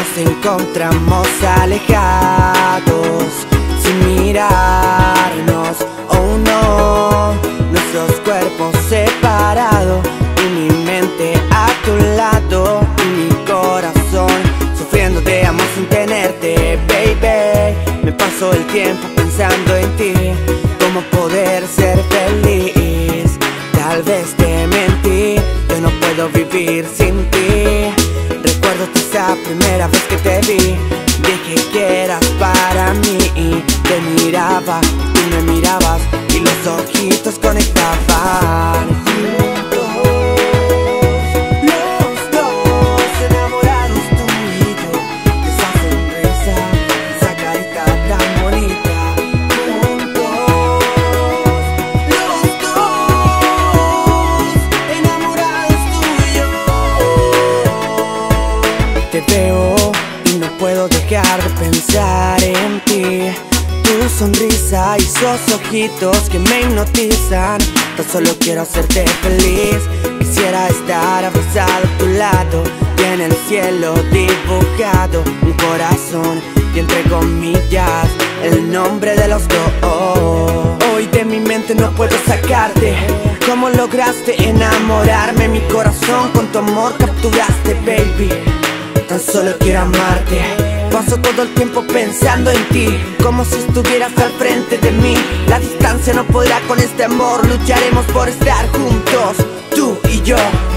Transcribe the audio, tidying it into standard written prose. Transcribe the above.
encontramos alejados, sin mirarnos, oh no, nuestros cuerpos separados, y mi mente a tu lado, y mi corazón sufriendo de amor sin tenerte, baby. Me paso el tiempo pensando en ti, cómo poder ser feliz. Tal vez te mentí, yo no puedo vivir sin ti. Recuerdo esa primera vez que te vi, dije que eras para mí. Te miraba, tú me mirabas y los ojitos conectaban. Juntos, los dos enamorados, tú y yo. Esa sonrisa, esa carita tan bonita. Juntos, los dos enamorados, tú y yo. Te veo y no puedo dejar de pensar en ti. Tu sonrisa y esos ojitos que me hipnotizan. Tan solo quiero hacerte feliz. Quisiera estar abrazado a tu lado y en el cielo dibujado un corazón y entre comillas el nombre de los dos. Hoy de mi mente no puedo sacarte. ¿Cómo lograste enamorarme? Mi corazón con tu amor capturaste, baby. Tan solo quiero amarte. Paso todo el tiempo pensando en ti, como si estuvieras al frente de mí. La distancia no podrá con este amor. Lucharemos por estar juntos, tú y yo.